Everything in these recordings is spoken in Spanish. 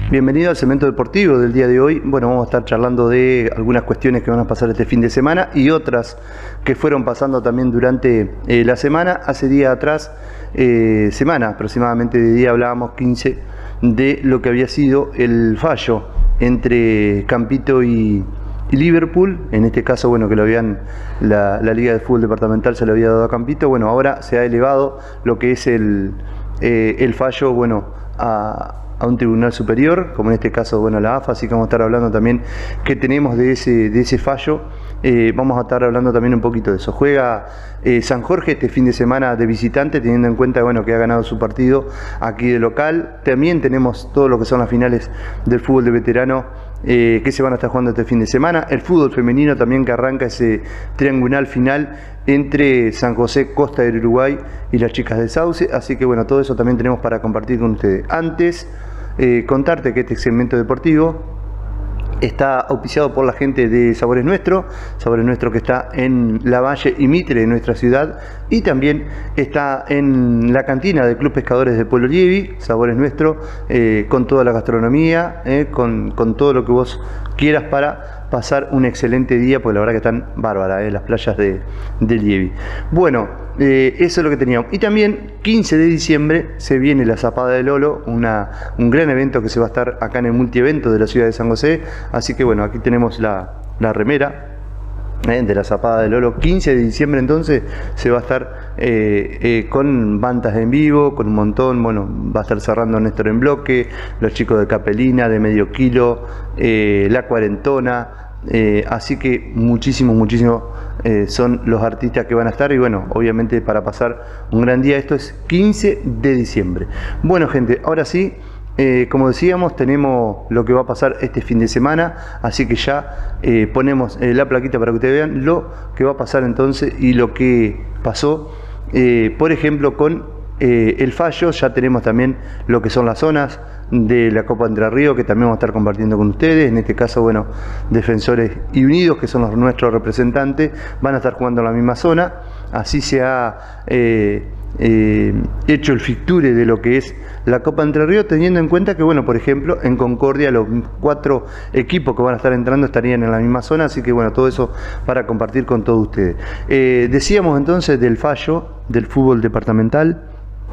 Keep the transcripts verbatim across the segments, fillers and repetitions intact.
Bienvenido al segmento deportivo del día de hoy. Bueno, vamos a estar charlando de algunas cuestiones que van a pasar este fin de semana y otras que fueron pasando también durante eh, la semana. Hace día atrás, eh, semana aproximadamente de día, hablábamos quince de lo que había sido el fallo entre Campito y, y Liverpool. En este caso, bueno, que lo habían la, la Liga de Fútbol Departamental se lo había dado a Campito. Bueno, ahora se ha elevado lo que es el, eh, el fallo, bueno, a a un tribunal superior, como en este caso, bueno, la A F A, así que vamos a estar hablando también qué tenemos de ese, de ese fallo. Eh, vamos a estar hablando también un poquito de eso. Juega eh, San Jorge este fin de semana de visitante, teniendo en cuenta, bueno, que ha ganado su partido aquí de local. También tenemos todo lo que son las finales del fútbol de veterano eh, que se van a estar jugando este fin de semana. El fútbol femenino también, que arranca ese triangular final entre San José, Costa del Uruguay y las chicas de Sauce. Así que bueno, todo eso también tenemos para compartir con ustedes. Antes, Eh, contarte que este segmento deportivo está auspiciado por la gente de Sabores Nuestro, Sabores Nuestro que está en Lavalle y Mitre, de nuestra ciudad, y también está en la cantina del Club Pescadores de Pueblo Lievi, Sabores Nuestro, eh, con toda la gastronomía, eh, con, con todo lo que vos quieras para pasar un excelente día, porque la verdad que están bárbaras eh, las playas de, de Lievi. Bueno, eh, eso es lo que teníamos. Y también quince de diciembre se viene la Zapada de Lolo, una, un gran evento que se va a estar acá en el multievento de la ciudad de San José. Así que bueno, aquí tenemos la, la remera eh, de la Zapada de Lolo. Quince de diciembre entonces se va a estar eh, eh, con bandas en vivo, con un montón. Bueno, va a estar cerrando Néstor en bloque, los chicos de Capelina, de Medio Kilo, eh, La Cuarentona. Eh, así que muchísimo, muchísimo eh, son los artistas que van a estar, y bueno, obviamente para pasar un gran día. Esto es quince de diciembre. Bueno, gente, ahora sí, eh, como decíamos, tenemos lo que va a pasar este fin de semana, así que ya eh, ponemos eh, la plaquita para que ustedes vean lo que va a pasar entonces y lo que pasó, eh, por ejemplo, con Eh, el fallo. Ya tenemos también lo que son las zonas de la Copa Entre Ríos, que también vamos a estar compartiendo con ustedes. En este caso, bueno, Defensores y Unidos, que son los nuestros representantes, van a estar jugando en la misma zona. Así se ha eh, eh, hecho el fixture de lo que es la Copa Entre Ríos, teniendo en cuenta que, bueno, por ejemplo, en Concordia los cuatro equipos que van a estar entrando estarían en la misma zona. Así que bueno, todo eso para compartir con todos ustedes. Eh, decíamos entonces del fallo del fútbol departamental.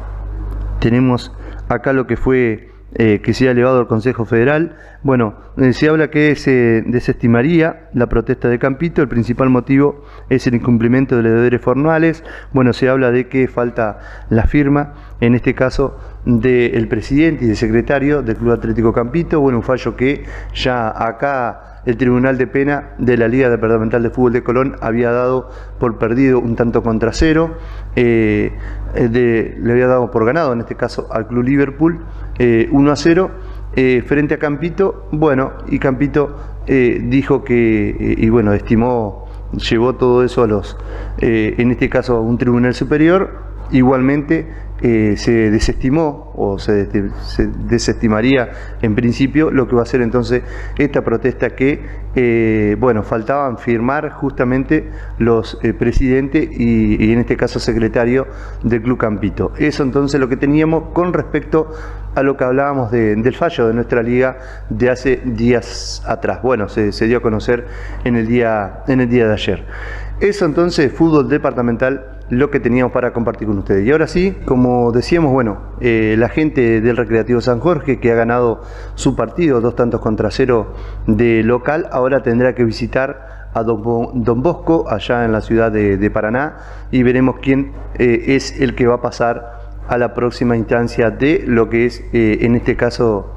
Tenemos acá lo que fue eh, que se ha elevado al Consejo Federal. Bueno, eh, se habla que se desestimaría la protesta de Campito. El principal motivo es el incumplimiento de los deberes formales. Bueno, se habla de que falta la firma, en este caso del presidente y del secretario del Club Atlético Campito. Bueno, un fallo que ya acá el Tribunal de Pena de la Liga Departamental de Fútbol de Colón había dado por perdido un tanto contra cero. Eh, de, le había dado por ganado, en este caso al Club Liverpool, eh, uno a cero eh, frente a Campito. Bueno, y Campito eh, dijo que, eh, y bueno, estimó, llevó todo eso a los, eh, en este caso a un tribunal superior. Igualmente eh, se desestimó o se, se desestimaría en principio lo que va a ser entonces esta protesta que, eh, bueno, faltaban firmar justamente los eh, presidentes y, y en este caso secretario del Club Campito. Eso entonces lo que teníamos con respecto a lo que hablábamos de, del fallo de nuestra liga de hace días atrás. Bueno, se, se dio a conocer en el día, en el día de ayer. Eso entonces, fútbol departamental, lo que teníamos para compartir con ustedes. Y ahora sí, como decíamos, bueno, eh, la gente del Recreativo San Jorge, que ha ganado su partido, dos tantos contra cero de local, ahora tendrá que visitar a Don, Don Bosco, allá en la ciudad de, de Paraná, y veremos quién eh, es el que va a pasar a la próxima instancia de lo que es, eh, en este caso,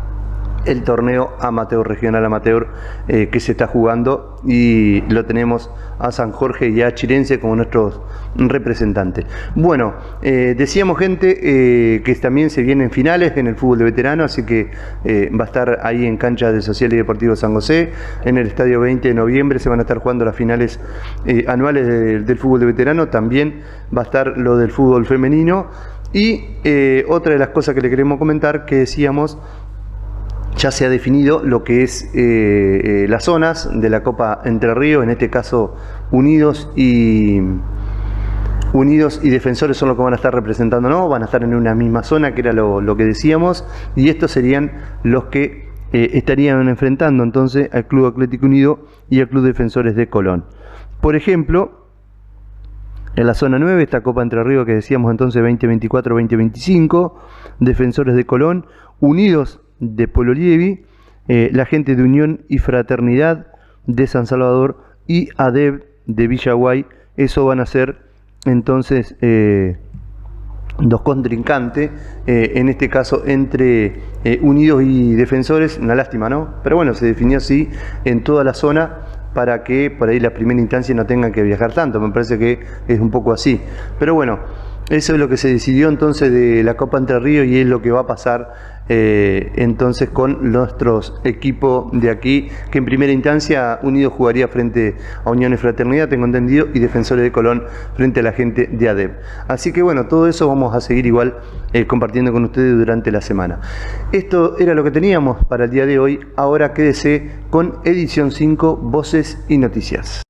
el torneo amateur, regional amateur, eh, que se está jugando, y lo tenemos a San Jorge y a Chirense como nuestros representantes. Bueno, eh, decíamos, gente, eh, que también se vienen finales en el fútbol de veterano, así que eh, va a estar ahí en cancha de Social y Deportivo San José, en el estadio veinte de noviembre se van a estar jugando las finales eh, anuales de, del fútbol de veterano. También va a estar lo del fútbol femenino. Y eh, otra de las cosas que le queremos comentar, que decíamos, ya se ha definido lo que es eh, eh, las zonas de la Copa Entre Ríos, en este caso Unidos y, Unidos y Defensores son los que van a estar representando, ¿no? Van a estar en una misma zona, que era lo, lo que decíamos, y estos serían los que eh, estarían enfrentando entonces al Club Atlético Unido y al Club Defensores de Colón. Por ejemplo, en la zona nueve, esta Copa Entre Ríos que decíamos entonces veinte veinticuatro veinte veinticinco, Defensores de Colón, Unidos de Polo Lievi, eh, la gente de Unión y Fraternidad de San Salvador y A D E B de Villaguay. Eso van a ser entonces eh, dos contrincantes, eh, en este caso entre eh, Unidos y Defensores. Una lástima, ¿no? Pero bueno, se definió así en toda la zona para que por ahí la primera instancia no tengan que viajar tanto. Me parece que es un poco así. Pero bueno, eso es lo que se decidió entonces de la Copa Entre Ríos y es lo que va a pasar eh, entonces con nuestros equipos de aquí, que en primera instancia Unidos jugaría frente a Unión y Fraternidad, tengo entendido, y Defensores de Colón frente a la gente de A D E B. Así que bueno, todo eso vamos a seguir igual eh, compartiendo con ustedes durante la semana. Esto era lo que teníamos para el día de hoy. Ahora quédese con edición cinco, Voces y Noticias.